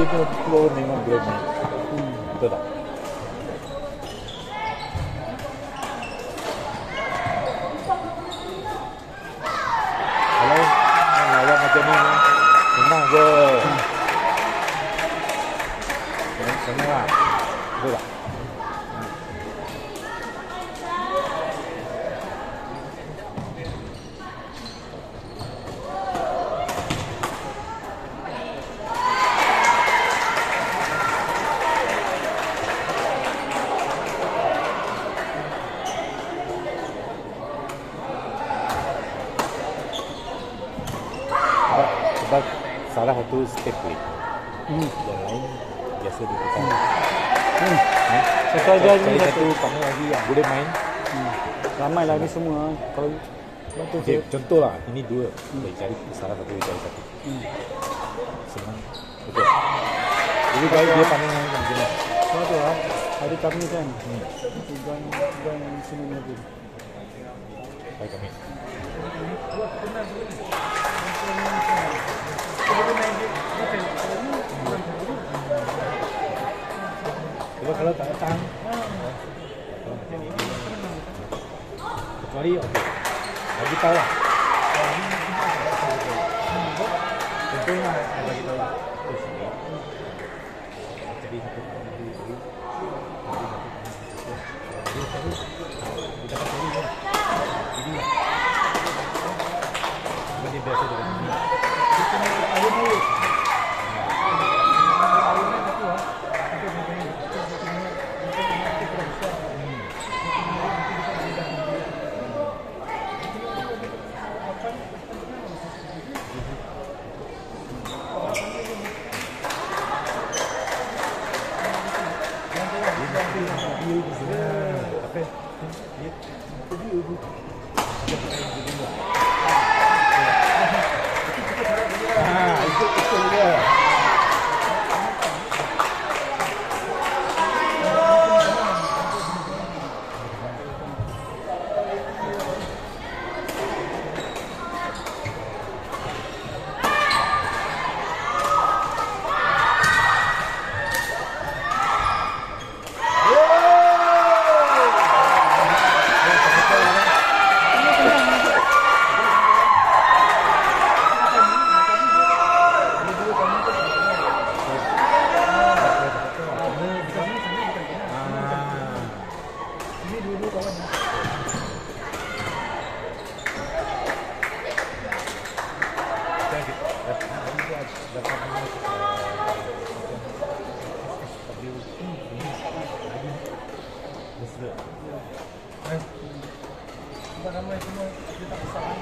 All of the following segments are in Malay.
dia punya flow memang boleh main. Betul tak? Kalau lawan macam ni senang je. Senang lah. Betul tak? Sebab salah satu step play. Yang lain biasa dia tukar. Satu aja ni satu kamu lagi yang boleh main. Ramai lah ni semua. Kalau Okay, contohlah ini dua. Boleh cari salah satu, cari satu. Senang. Betul. Jadi baik dia pandang yang macam ni. Betul lah. Hari kami kan. Tujuan sini lagi. Baik kami. Sebab kalau tak datang kecuali okey bagi tahu lah contohnya bagi tahu jadi satu kita dapat ini jadi biasa dengan ini itu dia. Ramai semua dia tak besar.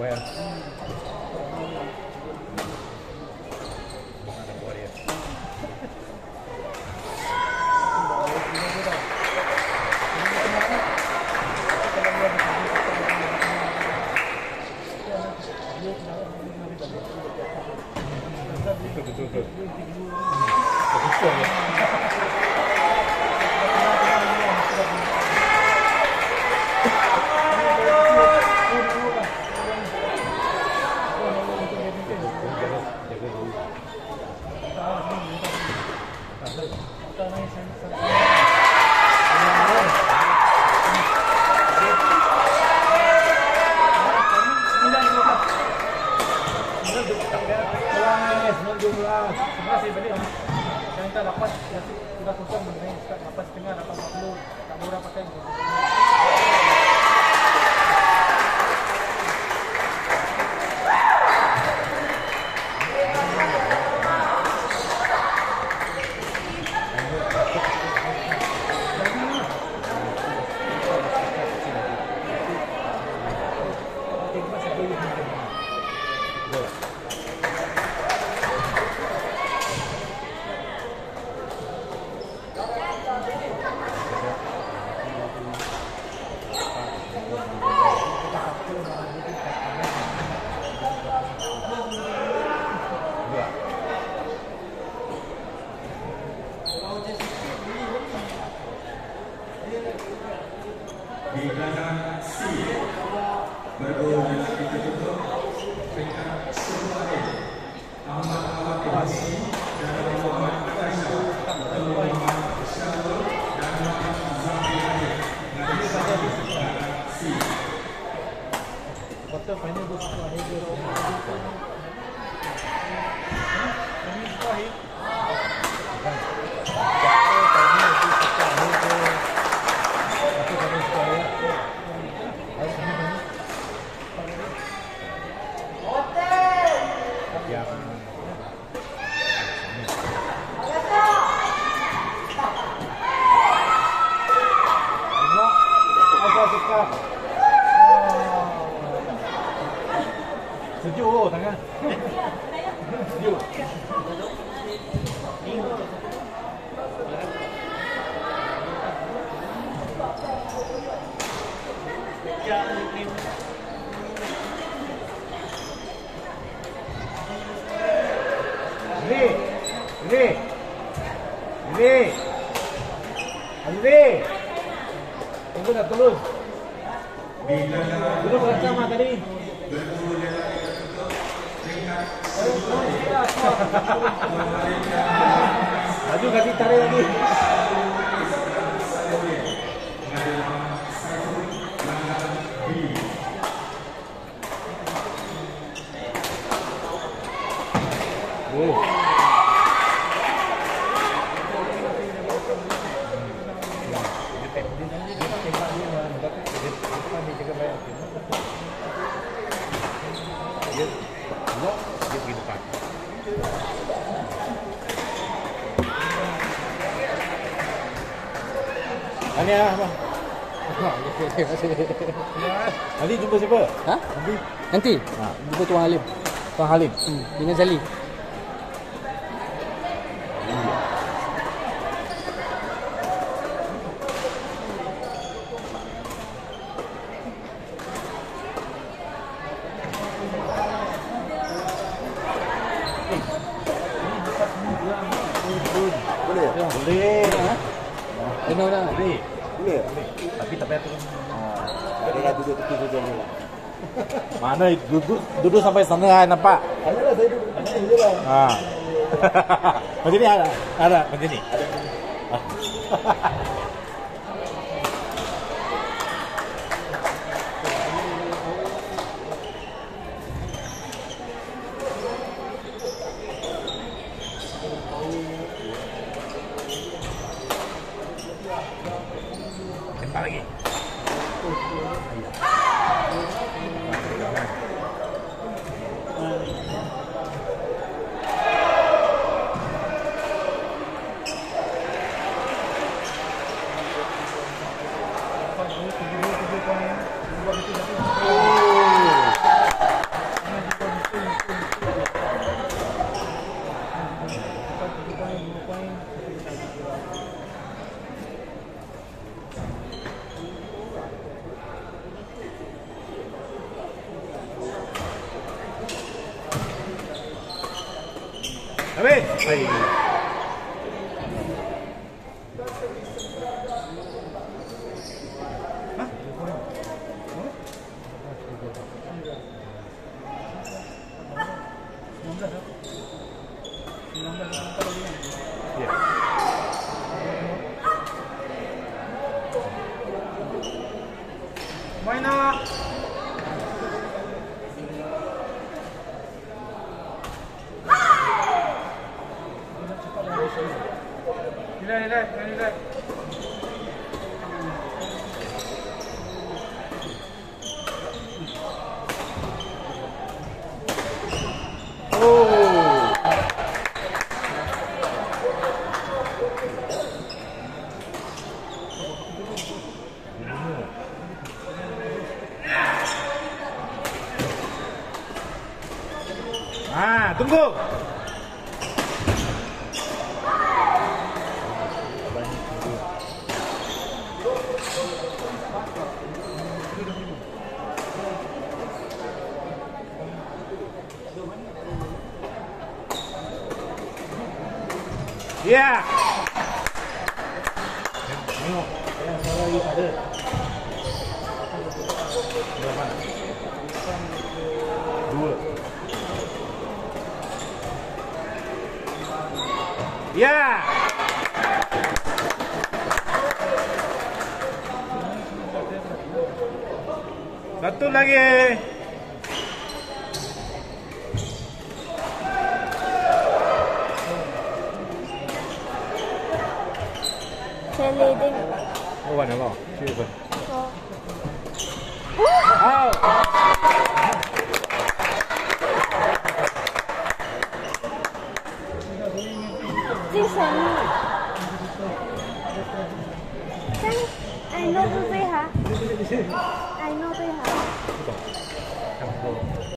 ya. Mana buat dia? Betul. Betul ya. Yang tak dapat sudah kosong sebenarnya, start 8.30, 8.40, tak murah pakai. Di belakang C bergol dengan ditutup peringkat Suruhan Ahmad Awad dan Muhammad Aisyah atau Muhammad Syarul dan Muhammad Zafir Hadir menghadirkan di belakang C. Quarter final tu semua ada dia. Ini terakhir. Sejuk tangan. Sejuk. Ali. Tunggu dah terus. Dulu bersama tadi. Maju kasih tarik lagi. Dia pergi depan. Ini apa? Nanti jumpa siapa? Ha? Nanti? Ha. Jumpa Tuan Halim. Tuan Halim. Dengan Zali. Boleh? Boleh. Benar dah. Boleh. Boleh? Tapi tak payah turun. Ada duduk tepi saja ni. Mana duduk sampai sana nampak. Ayolah saya duduk di sini je lah. Ha. Macam ni ada. Macam ni. Tembak lagi. Habis. Hai. Ya. Main nak. Relax. Oh. Ah, tunggu. Ya. Tengok, yang salah lagi ada. Berapa? 2. Ya. Satu lagi. Saya leading. Oh, mana lo? Cuba. Oh. Out. This one. Kan, I know to pay ha. I know pay ha. Không.